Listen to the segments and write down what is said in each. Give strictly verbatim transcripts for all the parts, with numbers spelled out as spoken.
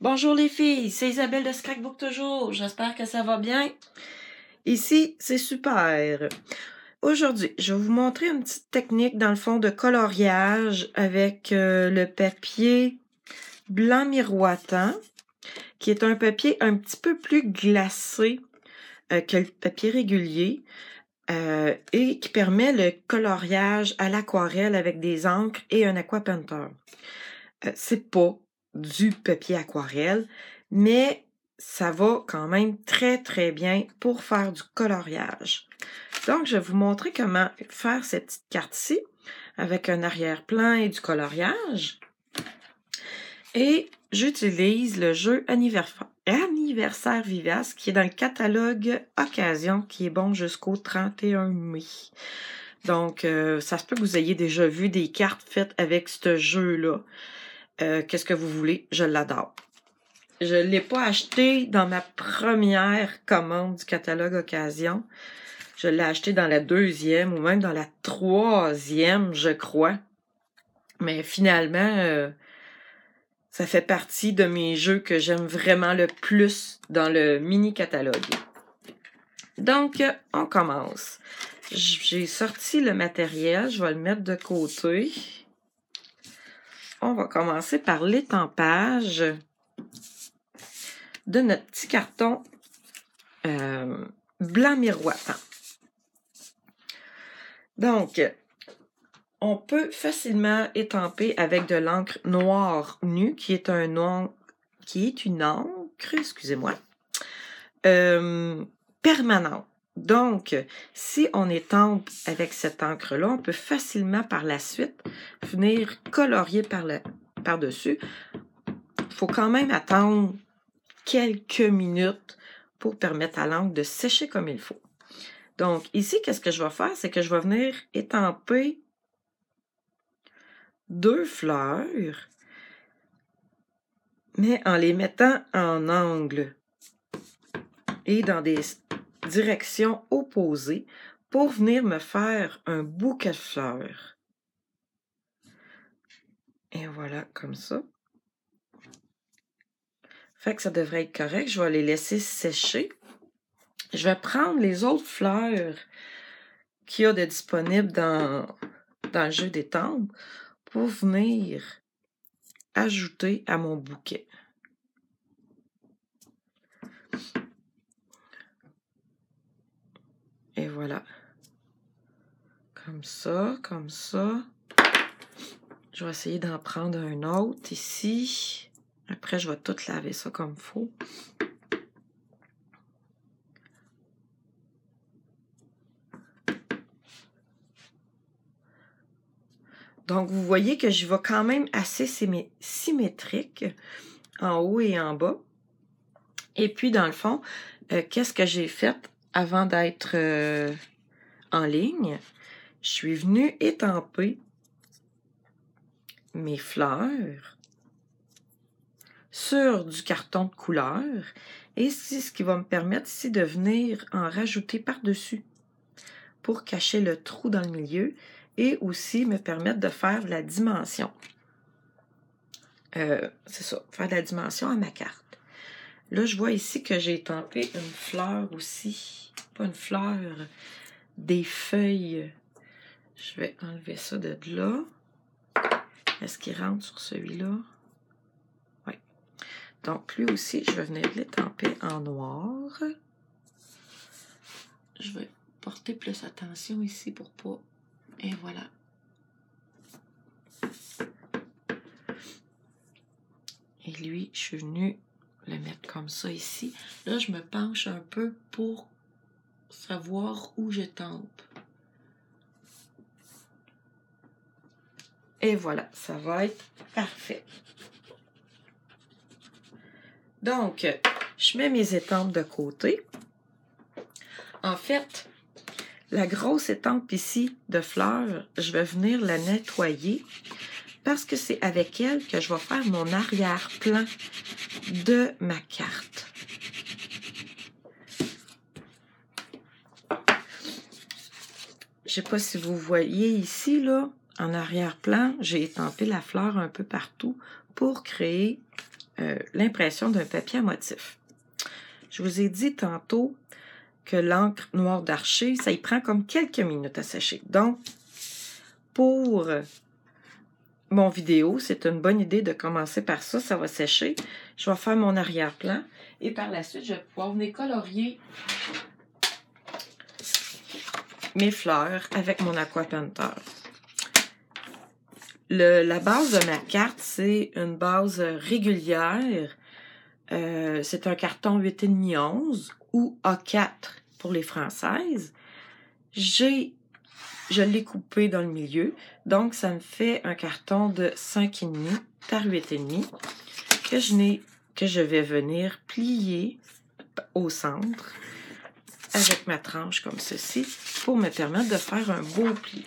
Bonjour les filles, c'est Isabelle de Scrapbook toujours. J'espère que ça va bien. Ici, c'est super. Aujourd'hui, je vais vous montrer une petite technique dans le fond de coloriage avec euh, le papier blanc miroitant, qui est un papier un petit peu plus glacé euh, que le papier régulier euh, et qui permet le coloriage à l'aquarelle avec des encres et un aquapainter. Euh, c'est pas du papier aquarelle, mais ça va quand même très très bien pour faire du coloriage. Donc, je vais vous montrer comment faire cette petite carte-ci avec un arrière-plan et du coloriage. Et j'utilise le jeu anniversaire, anniversaire Vivace qui est dans le catalogue Occasion qui est bon jusqu'au trente et un mai. Donc, euh, ça se peut que vous ayez déjà vu des cartes faites avec ce jeu-là. Euh, Qu'est-ce que vous voulez? Je l'adore. Je ne l'ai pas acheté dans ma première commande du catalogue Occasion. Je l'ai acheté dans la deuxième ou même dans la troisième, je crois. Mais finalement, euh, ça fait partie de mes jeux que j'aime vraiment le plus dans le mini-catalogue. Donc, on commence. J'ai sorti le matériel, je vais le mettre de côté. On va commencer par l'étampage de notre petit carton euh, blanc miroitant. Donc, on peut facilement étamper avec de l'encre noire nue, qui est un nom, qui est une encre, excusez-moi, euh, permanente. Donc, si on étampe avec cette encre-là, on peut facilement par la suite venir colorier par le, par-dessus. Il faut quand même attendre quelques minutes pour permettre à l'encre de sécher comme il faut. Donc, ici, qu'est-ce que je vais faire? C'est que je vais venir étamper deux fleurs, mais en les mettant en angle et dans des directions opposées pour venir me faire un bouquet de fleurs. Et voilà, comme ça. Fait que ça devrait être correct. Je vais les laisser sécher. Je vais prendre les autres fleurs qu'il y a de disponibles dans, dans le jeu d'étampe pour venir ajouter à mon bouquet. Et voilà. Comme ça, comme ça. Je vais essayer d'en prendre un autre ici. Après, je vais tout laver ça comme il faut. Donc, vous voyez que je vais quand même assez symétrique en haut et en bas. Et puis, dans le fond, euh, qu'est-ce que j'ai fait avant d'être euh, en ligne? Je suis venue étamper mes fleurs sur du carton de couleur. Et c'est ce qui va me permettre ici de venir en rajouter par-dessus pour cacher le trou dans le milieu et aussi me permettre de faire la dimension. Euh, c'est ça, faire de la dimension à ma carte. Là, je vois ici que j'ai étampé une fleur aussi. Pas une fleur, des feuilles. Je vais enlever ça de là. Est-ce qu'il rentre sur celui-là? Oui. Donc, lui aussi, je vais venir l'étamper en noir. Je vais porter plus attention ici pour pas... Et voilà. Et lui, je suis venue le mettre comme ça ici. Là, je me penche un peu pour savoir où j'étampe. Et voilà, ça va être parfait. Donc, je mets mes étampes de côté. En fait, la grosse étampe ici de fleurs, je vais venir la nettoyer parce que c'est avec elle que je vais faire mon arrière-plan de ma carte. Je ne sais pas si vous voyez ici, là, en arrière-plan, j'ai étampé la fleur un peu partout pour créer euh, l'impression d'un papier à motif. Je vous ai dit tantôt que l'encre noire d'archer, ça y prend comme quelques minutes à sécher. Donc, pour mon vidéo, c'est une bonne idée de commencer par ça. Ça va sécher. Je vais faire mon arrière-plan. Et par la suite, je vais pouvoir venir colorier mes fleurs avec mon Aqua Painter. Le, la base de ma carte, c'est une base régulière. Euh, c'est un carton huit virgule cinq onze ou A quatre pour les françaises. J'ai, je l'ai coupé dans le milieu, donc ça me fait un carton de cinq virgule cinq par huit virgule cinq que je n'ai, que je vais venir plier au centre avec ma tranche comme ceci pour me permettre de faire un beau pli.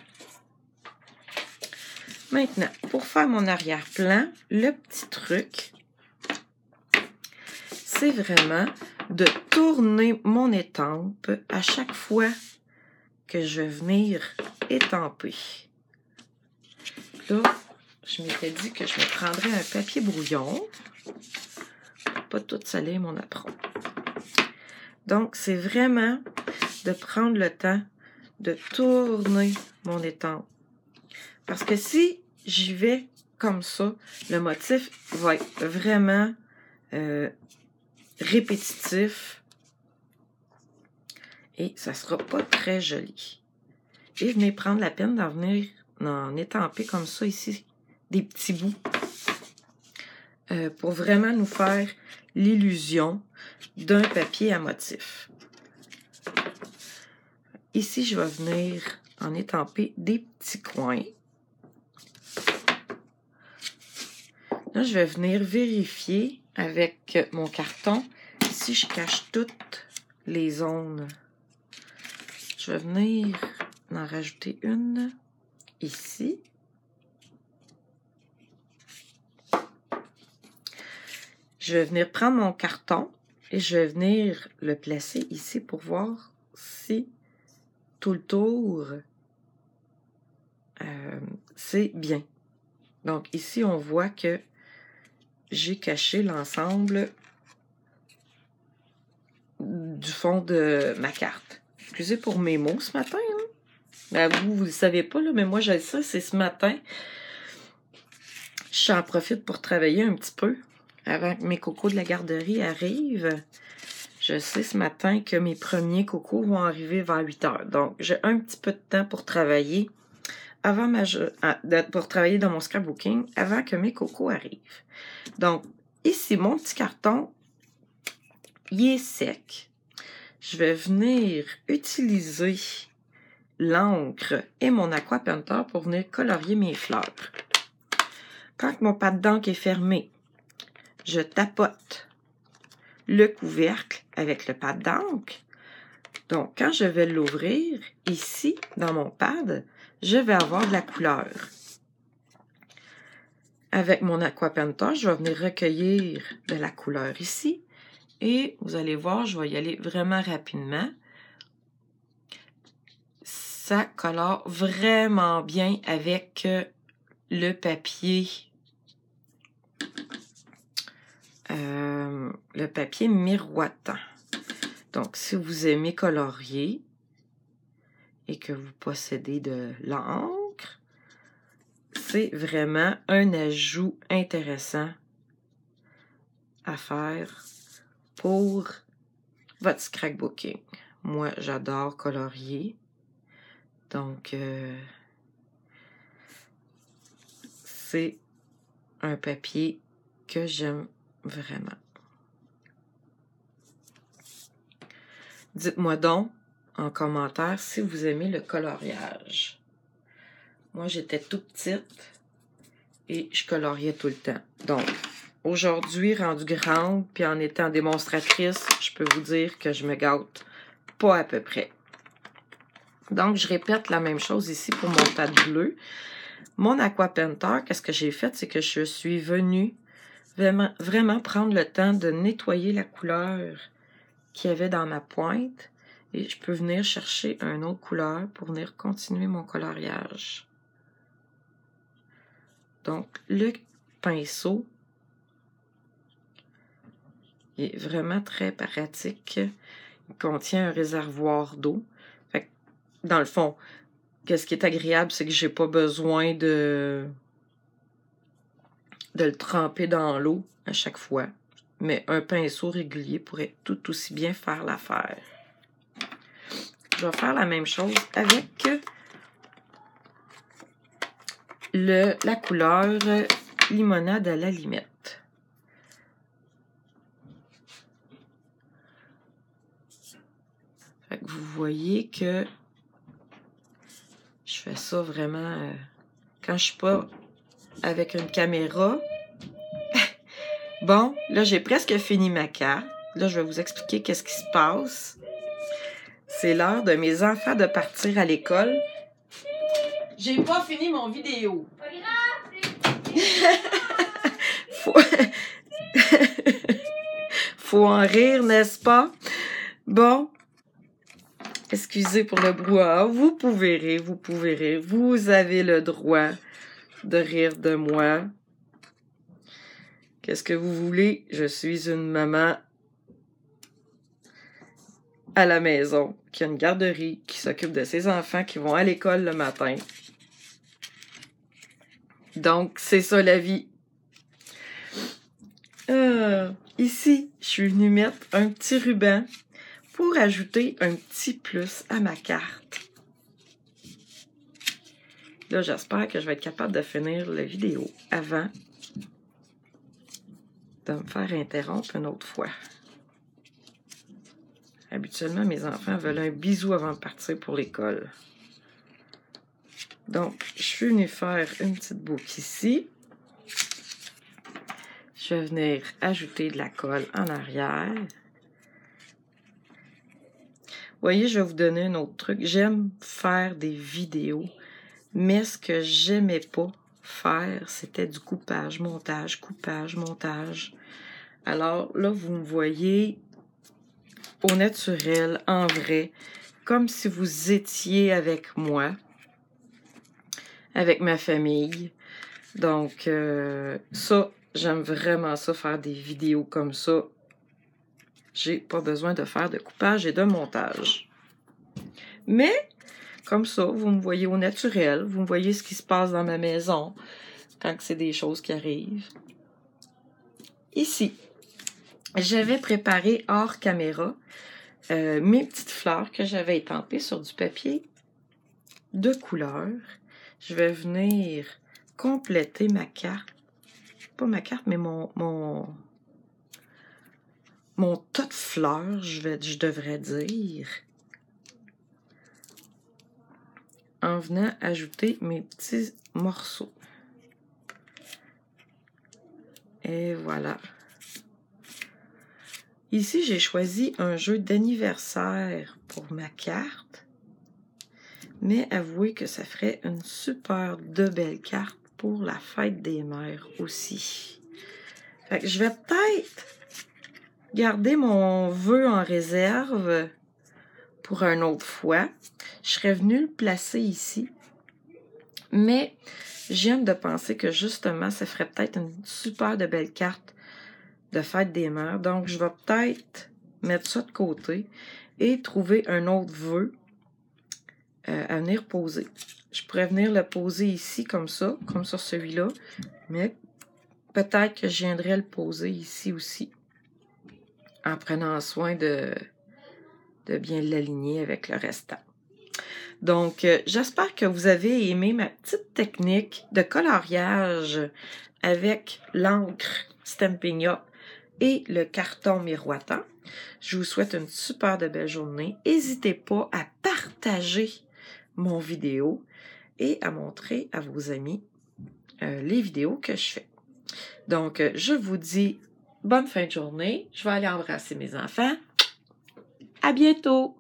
Maintenant, pour faire mon arrière-plan, le petit truc, c'est vraiment de tourner mon étampe à chaque fois que je vais venir étamper. Là, je m'étais dit que je me prendrais un papier brouillon pour pas tout salir mon apron. Donc, c'est vraiment de prendre le temps de tourner mon étampe. Parce que si j'y vais comme ça, le motif va être vraiment euh, répétitif et ça sera pas très joli. Et venez prendre la peine d'en venir en étamper comme ça ici, des petits bouts, euh, pour vraiment nous faire l'illusion d'un papier à motif. Ici, je vais venir en étamper des petits coins. Là, je vais venir vérifier avec mon carton si je cache toutes les zones. Je vais venir en rajouter une ici. Je vais venir prendre mon carton et je vais venir le placer ici pour voir si tout le tour euh, c'est bien. Donc ici, on voit que j'ai caché l'ensemble du fond de ma carte. Excusez pour mes mots ce matin. Hein? Ben, vous, vous ne le savez pas, là, mais moi, j'ai ça, c'est ce matin. J'en profite pour travailler un petit peu avant que mes cocos de la garderie arrivent. Je sais ce matin que mes premiers cocos vont arriver vers huit heures. Donc, j'ai un petit peu de temps pour travailler avant ma pour travailler dans mon scrapbooking avant que mes cocos arrivent. Donc, ici, mon petit carton, il est sec. Je vais venir utiliser l'encre et mon Aqua Painter pour venir colorier mes fleurs. Quand mon pad d'encre est fermé, je tapote le couvercle avec le pad d'encre. Donc, quand je vais l'ouvrir, ici, dans mon pad, je vais avoir de la couleur. Avec mon Aqua Painter, je vais venir recueillir de la couleur ici. Et vous allez voir, je vais y aller vraiment rapidement. Ça colore vraiment bien avec le papier. Euh, le papier miroitant. Donc, si vous aimez colorier et que vous possédez de l'encre, c'est vraiment un ajout intéressant à faire pour votre scrapbooking. Moi, j'adore colorier. Donc, euh, c'est un papier que j'aime vraiment. Dites-moi donc en commentaire si vous aimez le coloriage. Moi, j'étais toute petite et je coloriais tout le temps. Donc, aujourd'hui, rendue grande, puis en étant démonstratrice, je peux vous dire que je me gâte pas à peu près. Donc, je répète la même chose ici pour mon pad bleu. Mon Aqua Painter, qu'est-ce que j'ai fait? C'est que je suis venue vraiment, vraiment prendre le temps de nettoyer la couleur qu'il y avait dans ma pointe. Et je peux venir chercher une autre couleur pour venir continuer mon coloriage. Donc, le pinceau Il est vraiment très pratique. Il contient un réservoir d'eau. Fait que, dans le fond, qu'est-ce qui est agréable, c'est que j'ai pas besoin de, de le tremper dans l'eau à chaque fois. Mais un pinceau régulier pourrait tout aussi bien faire l'affaire. Je vais faire la même chose avec le, la couleur limonade à la limette. Fait que vous voyez que je fais ça vraiment euh, quand je suis pas avec une caméra. Bon, là, j'ai presque fini ma carte. Là, je vais vous expliquer qu'est-ce qui se passe. C'est l'heure de mes enfants de partir à l'école. J'ai pas fini mon vidéo. Faut... Faut en rire, n'est-ce pas? Bon. Excusez pour le brouhaha. Vous pouvez rire, vous pouvez rire. Vous avez le droit de rire de moi. Qu'est-ce que vous voulez? Je suis une maman à la maison, qui a une garderie, qui s'occupe de ses enfants qui vont à l'école le matin. Donc, c'est ça la vie. Euh, ici, je suis venue mettre un petit ruban pour ajouter un petit plus à ma carte. Là, j'espère que je vais être capable de finir la vidéo avant de me faire interrompre une autre fois. Habituellement, mes enfants veulent un bisou avant de partir pour l'école. Donc, je suis venue faire une petite boucle ici. Je vais venir ajouter de la colle en arrière. Vous voyez, je vais vous donner un autre truc. J'aime faire des vidéos, mais ce que j'aimais pas faire, c'était du coupage, montage, coupage, montage. Alors là, vous me voyez au naturel, en vrai, comme si vous étiez avec moi, avec ma famille. Donc, euh, ça, j'aime vraiment ça, faire des vidéos comme ça. J'ai pas besoin de faire de coupage et de montage. Mais, comme ça, vous me voyez au naturel, vous me voyez ce qui se passe dans ma maison, quand c'est des choses qui arrivent. Ici, j'avais préparé hors caméra euh, mes petites fleurs que j'avais étampées sur du papier de couleur. Je vais venir compléter ma carte. Pas ma carte, mais mon, mon, mon tas de fleurs, je, vais, je devrais dire. En venant ajouter mes petits morceaux. Et voilà. Ici, j'ai choisi un jeu d'anniversaire pour ma carte. Mais avouez que ça ferait une super de belle carte pour la fête des mères aussi. Fait que je vais peut-être garder mon vœu en réserve pour une autre fois. Je serais venue le placer ici. Mais j'aime de penser que justement, ça ferait peut-être une super de belle carte de fête des mères. Donc, je vais peut-être mettre ça de côté et trouver un autre vœu euh, à venir poser. Je pourrais venir le poser ici comme ça, comme sur celui-là, mais peut-être que je viendrais le poser ici aussi, en prenant soin de, de bien l'aligner avec le restant. Donc, euh, j'espère que vous avez aimé ma petite technique de coloriage avec l'encre Stampin' Up et le carton miroitant. Je vous souhaite une super de belle journée. N'hésitez pas à partager mon vidéo et à montrer à vos amis euh, les vidéos que je fais. Donc, euh, je vous dis bonne fin de journée. Je vais aller embrasser mes enfants. À bientôt!